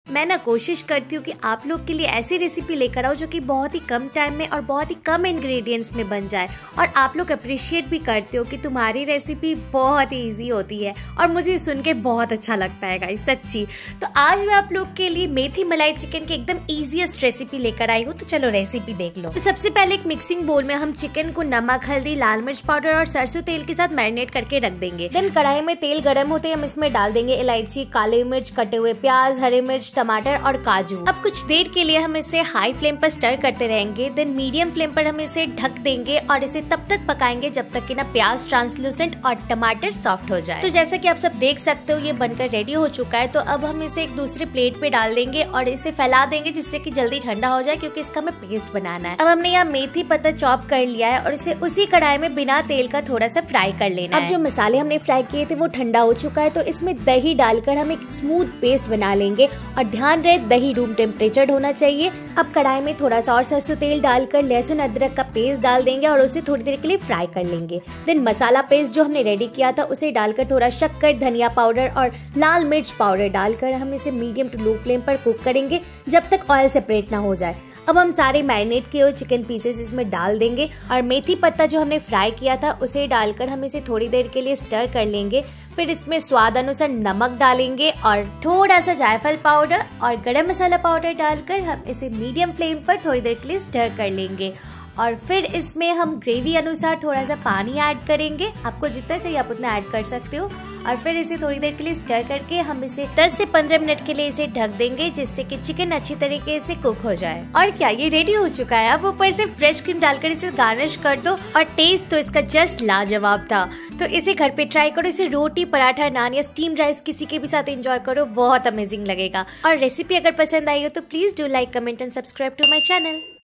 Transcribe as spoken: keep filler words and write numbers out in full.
मैं ना कोशिश करती हूँ कि आप लोग के लिए ऐसी रेसिपी लेकर आओ जो कि बहुत ही कम टाइम में और बहुत ही कम इंग्रेडिएंट्स में बन जाए और आप लोग अप्रिशिएट भी करते हो कि तुम्हारी रेसिपी बहुत ही इजी होती है और मुझे सुन के बहुत अच्छा लगता है गाइस, सच्ची। तो आज मैं आप लोग के लिए मेथी मलाई चिकन की एकदम ईजीएस्ट रेसिपी लेकर आई हूँ। तो चलो रेसिपी देख लो। तो सबसे पहले एक मिक्सिंग बोल में हम चिकन को नमक, हल्दी, लाल मिर्च पाउडर और सरसों तेल के साथ मैरिनेट करके रख देंगे। देन कढ़ाई में तेल गर्म होते ही हम इसमें डाल देंगे इलायची, काली मिर्च, कटे हुए प्याज, हरे मिर्च, टमाटर और काजू। अब कुछ देर के लिए हम इसे हाई फ्लेम पर स्टर करते रहेंगे। देन मीडियम फ्लेम पर हम इसे ढक देंगे और इसे तब तक पकाएंगे जब तक कि ना प्याज ट्रांसलूसेंट और टमाटर सॉफ्ट हो जाए। तो जैसा कि आप सब देख सकते हो ये बनकर रेडी हो चुका है। तो अब हम इसे एक दूसरे प्लेट पे डाल देंगे और इसे फैला देंगे जिससे कि जल्दी ठंडा हो जाए, क्योंकि इसका हमें पेस्ट बनाना है। अब हमने यहाँ मेथी पत्ता चॉप कर लिया है और इसे उसी कढ़ाई में बिना तेल का थोड़ा सा फ्राई कर लेना है। अब जो मसाले हमने फ्राई किए थे वो ठंडा हो चुका है। तो इसमें दही डालकर हम एक स्मूथ पेस्ट बना लेंगे और ध्यान रहे दही रूम टेम्परेचर होना चाहिए। अब कढ़ाई में थोड़ा सा और सरसों तेल डालकर लहसुन अदरक का पेस्ट डाल देंगे और उसे थोड़ी देर के लिए फ्राई कर लेंगे। देन मसाला पेस्ट जो हमने रेडी किया था उसे डालकर थोड़ा शक्कर, धनिया पाउडर और लाल मिर्च पाउडर डालकर हम इसे मीडियम टू लो फ्लेम पर कुक करेंगे जब तक ऑयल सेपरेट ना हो जाए। अब हम सारे मैरिनेट किए हुए चिकन पीसेस इसमें डाल देंगे और मेथी पत्ता जो हमने फ्राई किया था उसे डालकर हम इसे थोड़ी देर के लिए स्टर कर लेंगे। फिर इसमें स्वाद अनुसार नमक डालेंगे और थोड़ा सा जायफल पाउडर और गरम मसाला पाउडर डालकर हम इसे मीडियम फ्लेम पर थोड़ी देर के लिए स्टर कर लेंगे। और फिर इसमें हम ग्रेवी अनुसार थोड़ा सा पानी ऐड करेंगे। आपको जितना चाहिए आप उतना ऐड कर सकते हो। और फिर इसे थोड़ी देर के लिए स्टर करके हम इसे दस से पंद्रह मिनट के लिए इसे ढक देंगे जिससे कि चिकन अच्छी तरीके से कुक हो जाए। और क्या ये रेडी हो चुका है। अब ऊपर से फ्रेश क्रीम डालकर इसे गार्निश कर दो और टेस्ट तो इसका जस्ट लाजवाब था। तो इसे घर पे ट्राई करो। इसे रोटी, पराठा, नान या स्टीम राइस किसी के भी साथ एंजॉय करो, बहुत अमेजिंग लगेगा। और रेसिपी अगर पसंद आई हो तो please do like, comment and subscribe to my channel.